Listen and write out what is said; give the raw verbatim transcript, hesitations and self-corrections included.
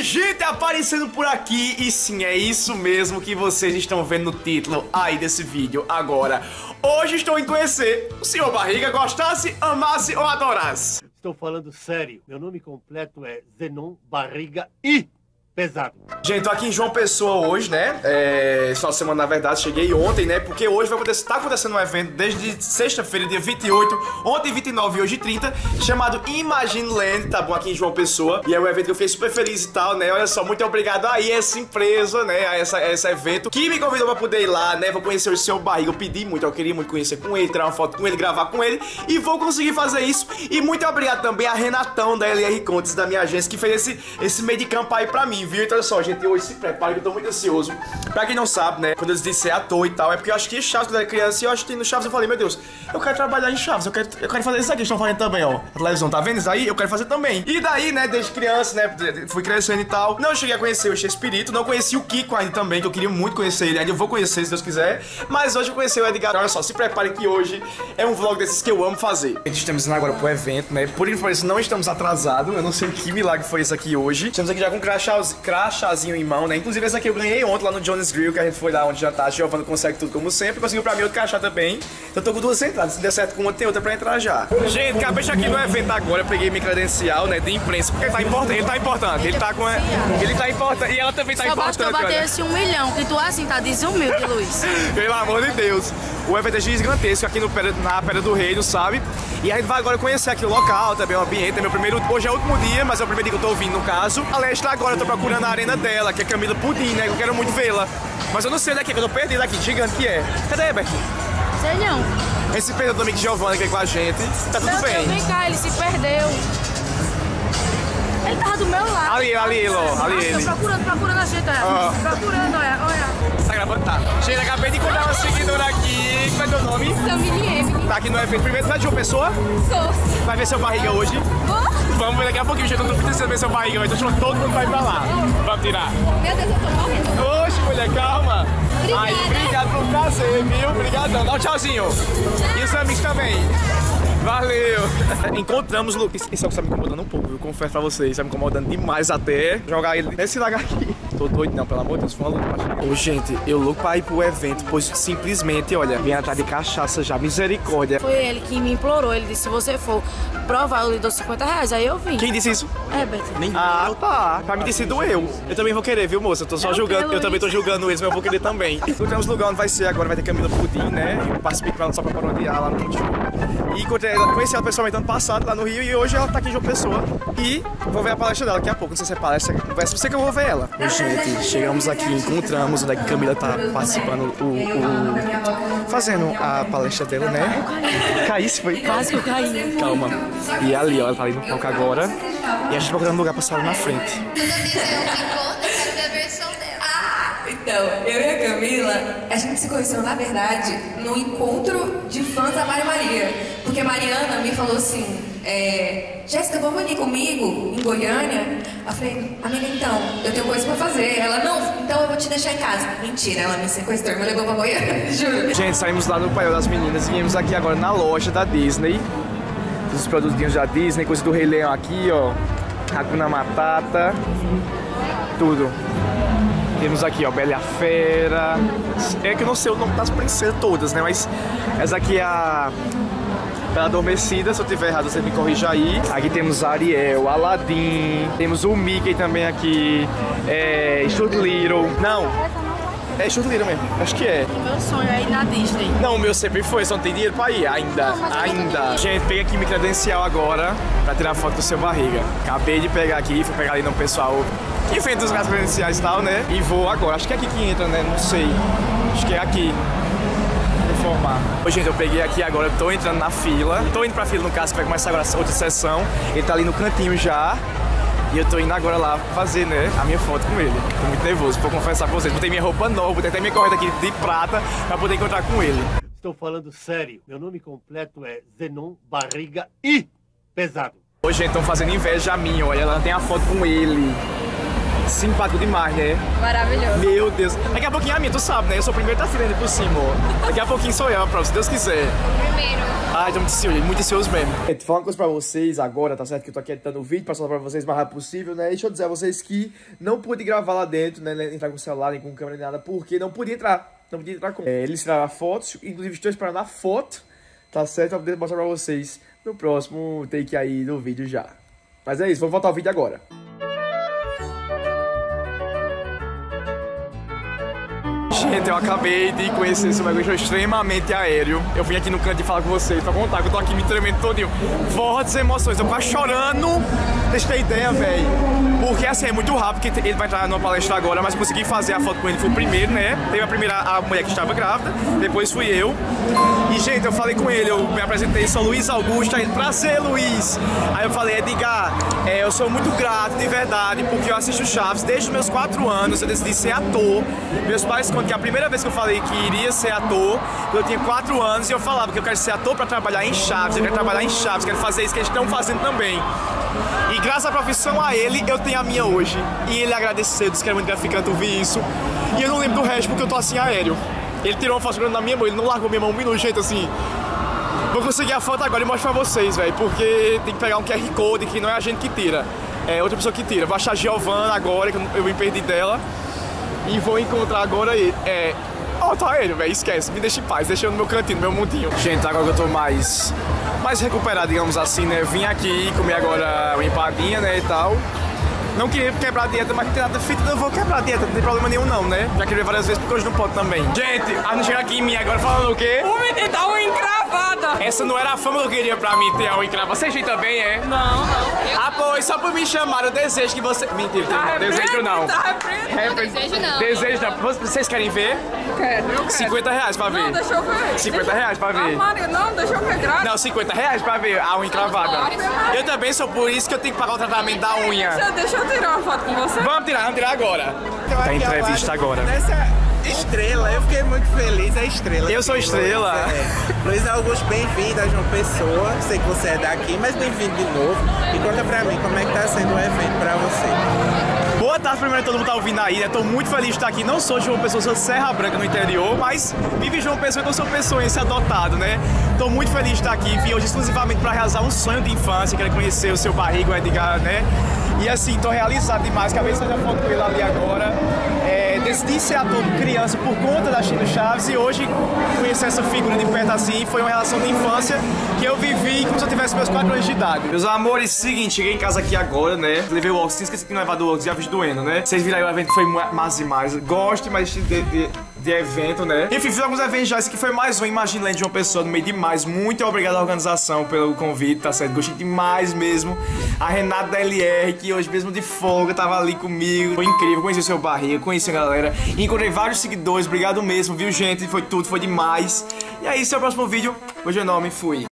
gente aparecendo por aqui. E sim, é isso mesmo que vocês estão vendo no título aí desse vídeo agora. Hoje estou em conhecer o senhor Barriga, gostasse, amasse ou adorasse. Estou falando sério. Meu nome completo é Zenon Barriga I. Pesado. Gente, tô aqui em João Pessoa hoje, né? É, esse final de semana, na verdade, cheguei ontem, né? Porque hoje vai acontecer, tá acontecendo um evento desde sexta-feira, dia vinte e oito, ontem vinte e nove e hoje trinta, chamado Imagine Land, tá bom? Aqui em João Pessoa. E é um evento que eu fiquei super feliz e tal, né? Olha só, muito obrigado aí a essa empresa, né? A, essa, a esse evento que me convidou pra poder ir lá, né? Vou conhecer o seu Barriga. Eu pedi muito, eu queria muito conhecer com ele, tirar uma foto com ele, gravar com ele. E vou conseguir fazer isso. E muito obrigado também a Renatão da L R Contes, da minha agência, que fez esse, esse meio de campo aí pra mim, viu? Então olha só, gente, hoje se prepara que eu tô muito ansioso. Pra quem não sabe, né, quando eu disse ser ator e tal, é porque eu acho que Chaves, quando eu era criança, e eu acho que no Chaves eu falei, meu Deus, eu quero trabalhar em Chaves, eu quero, eu quero fazer isso aqui, estão fazendo também, ó, a televisão, tá vendo isso aí? Eu quero fazer também. E daí, né, desde criança, né, fui crescendo e tal, não cheguei a conhecer o Chespirito, não conheci o Kiko ainda também, que eu queria muito conhecer ele, ainda eu vou conhecer, se Deus quiser, mas hoje eu conheci o Edgar. Olha só, se prepare que hoje é um vlog desses que eu amo fazer. A gente estamos indo agora pro evento, né, por isso não estamos atrasados, eu não sei que milagre foi isso aqui hoje. Estamos aqui já com um crachazinho, crachazinho em mão, né? Inclusive esse aqui eu ganhei ontem lá no Johnny's Grill, que a gente foi lá onde já tá. A Giovana consegue tudo como sempre, conseguiu pra mim outro crachá também. Então eu tô com duas entradas, se der certo com uma, tem outra pra entrar já. Gente, acabei de aqui no evento agora, eu peguei minha credencial, né, de imprensa, porque ele tá importante, ele tá importante, ele tá com... Ele tá importante, e ela também tá Só importante. Só basta eu bater esse um milhão, que tu assim tá desumilde, Luiz. Pelo amor de Deus. O evento é gigantesco aqui no, na Pedra do Reino, sabe? E a gente vai agora conhecer aqui o local, também o ambiente, é meu primeiro... Hoje é o último dia, mas é o primeiro dia que eu tô vindo, no caso. A Leste agora eu tô procurando a arena dela, que é Camila Pudim, né? Eu quero muito vê-la. Mas eu não sei daqui, que eu tô perdido aqui, gigante que é. Cadê, Herbert? Sei não. Esse perdeu do amigo Giovanni aqui com a gente. Tá tudo Meu bem. Deus, vem cá, ele se perdeu. Ele tava do meu lado. Ali, ali, ele, ó. Ali ele. Tô procurando, procurando a gente, olha. Ó. Procurando, olha, olha. Tá gravando? Tá. Gente, acabei de encontrar uma seguidora aqui. Como é teu nome? Camille Emily. Tá aqui no evento. Primeiro, tu é de uma pessoa? Sou. Vai ver seu Barriga hoje? Vou? Vamos ver daqui a pouquinho, gente. Eu tô precisando ver seu Barriga hoje. Tô chamando todo mundo pra ir pra lá. Vamos tirar. Meu Deus, eu tô morrendo. Oxe, mulher, calma. Obrigada. Aí, obrigado pelo prazer, viu? Obrigadão. Dá um tchauzinho. E os amigos também. Valeu! Encontramos o Lucas. Isso é o que tá me incomodando um pouco, eu confesso pra vocês. Tá me incomodando demais até jogar ele nesse lagar aqui. Tô doido não, pelo amor de Deus, foi uma luta pra chegar. Ô, gente, eu louco pra ir pro evento, pois simplesmente, olha, vem atrás de cachaça já, misericórdia. Foi ele que me implorou, ele disse, se você for provar, eu lhe dou cinquenta reais, aí eu vim. Quem disse isso? É, Beto. Ah, tá. Pra mim ter sido eu. Eu também vou querer, viu, moça? Eu tô só Eu julgando, quero, eu também tô Luiz. julgando eles, mas eu vou querer também. Encontramos lugar onde vai ser agora, vai ter Camila Pudim, né? Eu participei com ela só pra parodiar lá no Multishow. E encontrei ela, conheci ela pessoalmente ano passado lá no Rio e hoje ela tá aqui em João Pessoa. E vou ver a palestra dela daqui a pouco. Não sei se é palestra, conversa, você que eu vou ver ela. E, gente, chegamos aqui, encontramos onde é que Camila tá participando, o, o, fazendo a palestra dela, né? Caísse, foi? Quase que eu caí. Calma. E ali, ó, ela tá ali no palco agora. E a gente procurando lugar pra sair na frente. Então, eu e a Camila, a gente se conheceu, na verdade, no encontro de fãs da Mari Maria. Porque a Mariana me falou assim, é, Jéssica, vamos ali comigo, em Goiânia? Eu falei, amiga, então, eu tenho coisa pra fazer. Ela, não, então eu vou te deixar em casa. Mentira, ela me sequestrou e me levou pra Goiânia, juro. Gente, saímos lá no Paiol das Meninas e viemos aqui agora na loja da Disney. Os produtinhos da Disney, coisa do Rei Leão aqui, ó. Hakuna Matata. Tudo. Temos aqui, ó, Bela e a Fera. É que eu não sei o nome das princesas todas, né? Mas essa aqui é a Bela Adormecida. Se eu tiver errado, você me corrija aí. Aqui temos Ariel, Aladdin. Temos o Mickey também aqui. É... Stuart Little. Não. É Stuart Little mesmo. Acho que é. Meu sonho é ir na Disney. Não, o meu sempre foi. Só não tem dinheiro pra ir. Ainda. Ainda. Gente, peguei aqui minha credencial agora pra tirar foto do seu Barriga. Acabei de pegar aqui. Fui pegar ali no pessoal que fez os gastos credenciais e tal, né? E vou agora. Acho que é aqui que entra, né? Não sei. Acho que é aqui. Vou informar. Ô, gente, eu peguei aqui agora. Tô entrando na fila. Tô indo pra fila, no caso, que vai começar agora outra sessão. Ele tá ali no cantinho já. E eu tô indo agora lá fazer, né, a minha foto com ele. Tô muito nervoso, vou confessar pra vocês. Botei minha roupa nova, botei até minha corrida aqui de prata pra poder encontrar com ele. Estou falando sério. Meu nome completo é Zenon Barriga I. Pesado. Hoje, gente, estão fazendo inveja a mim, olha, ela tem a foto com ele. Simpático demais, né? Maravilhoso. Meu Deus. Daqui a pouquinho é a minha, tu sabe, né? Eu sou o primeiro da fila por cima, ó. Daqui a pouquinho sou eu, pra se Deus quiser. Primeiro. Ai, tô muito ansioso, muito ansioso mesmo. Gente, falar uma coisa pra vocês agora, tá certo? Que eu tô aqui editando o vídeo pra soltar pra vocês o mais rápido possível, né? Deixa eu dizer a vocês que não pude gravar lá dentro, né? Entrar com o celular, nem com câmera, nem nada, porque não podia entrar. Não podia entrar com. É, eles tiraram fotos, inclusive estou esperando a foto, tá certo? Pra poder mostrar pra vocês no próximo take aí do vídeo já. Mas é isso, vamos voltar ao vídeo agora. Gente, eu acabei de conhecer esse bagulho extremamente aéreo. Eu vim aqui no canto de falar com vocês pra contar que eu tô aqui me tremendo todinho. Fortes emoções, eu quase chorando. Deixa eu ter ideia, velho. Porque assim, é muito rápido, porque ele vai entrar numa palestra agora, mas consegui fazer a foto com ele, foi o primeiro, né? Teve a primeira, a mulher que estava grávida, depois fui eu. E, gente, eu falei com ele, eu me apresentei, sou Luiz Augusto, aí, prazer, Luiz. Aí eu falei, Edgar, é, eu sou muito grato, de verdade, porque eu assisto Chaves desde os meus quatro anos, eu decidi ser ator. Meus pais contam que a primeira vez que eu falei que iria ser ator, eu tinha quatro anos e eu falava que eu quero ser ator pra trabalhar em Chaves, eu quero trabalhar em Chaves, quero fazer isso que eles estão fazendo também. E graças à profissão a ele, eu tenho a minha hoje. E ele agradeceu, disse que era muito gratificante ouvir isso. E eu não lembro do resto porque eu tô assim aéreo. Ele tirou uma foto grande na minha mão, ele não largou minha mão um minuto, jeito assim. Vou conseguir a foto agora e mostro pra vocês, velho, porque tem que pegar um Q R Code que não é a gente que tira, é outra pessoa que tira. Vou achar a Giovana agora, que eu me perdi dela. E vou encontrar agora ele. É. Ó, oh, tá aéreo, velho, esquece, me deixa em paz, deixa eu no meu cantinho, no meu mundinho. Gente, agora que eu tô mais. mais recuperado, digamos assim, né? Vim aqui comer agora uma empadinha, né, e tal. Não queria quebrar a dieta, mas não tem nada feito, não vou quebrar a dieta, não tem problema nenhum não, né? Já queria várias vezes porque hoje não pode também. Gente, a não chegar aqui em mim agora falando o quê? O menino dá uma encravada. Essa não era a fama que eu queria pra mim ter a unha encravada. Você também é? Não, não. Ah, pois, só por me chamar, eu desejo que você... Mentira, Tá desejo não. Tá repreendido. Desejo não. Desejo não. Vocês querem ver? Quero, eu quero. cinquenta reais pra ver. Não, deixa eu ver. cinquenta deixa... reais pra ver. Não, Maria, não, deixa eu ver grátis. Não, cinquenta reais pra ver a unha encravada. Eu também sou por isso que eu tenho que pagar o tratamento da unha. Deixa, deixa eu tirar uma foto com você. Vamos tirar, vamos tirar agora. Tá entrevista agora. Nessa estrela, eu fiquei muito feliz, é estrela. Eu sou estrela. É. Luiz Augusto, bem-vindo a João Pessoa. Sei que você é daqui, mas bem-vindo de novo. E conta pra mim como é que tá sendo o evento pra você. Boa tarde, primeiro todo mundo tá ouvindo aí, né? Tô muito feliz de estar aqui. Não sou de João Pessoa, sou de Serra Branca, no interior, mas vive João Pessoa e não sou pessoense adotado, né? Tô muito feliz de estar aqui. Vim hoje exclusivamente pra realizar um sonho de infância, quero conhecer o seu Barriga, o Edgar, né? E assim, tô realizado demais. Acabei de fazer a foto com ele ali agora. É, decidi ser ator criança por conta da Chico Chaves e hoje conhecer essa figura de perto assim foi uma relação de infância que eu vivi como se eu tivesse meus quatro anos de idade. Meus amores, seguinte, cheguei em casa aqui agora, né? Levei o óculos, esqueci que não levar do óculos e a vez doendo, né? Vocês viram aí o evento, foi massa demais. Gosto mais de, de, de evento, né? Enfim, fiz alguns eventos já, esse aqui foi mais um Imagine Land de uma pessoa no meio demais. Muito obrigado à organização pelo convite, tá certo? Gostei demais mesmo. A Renata da L R, que hoje mesmo de folga tava ali comigo. Foi incrível, conheci o seu Barriga, conheci a galera. Encontrei vários seguidores, obrigado mesmo, viu, gente? Foi tudo, foi demais. E é isso, até o próximo vídeo. Hoje é o nome, fui.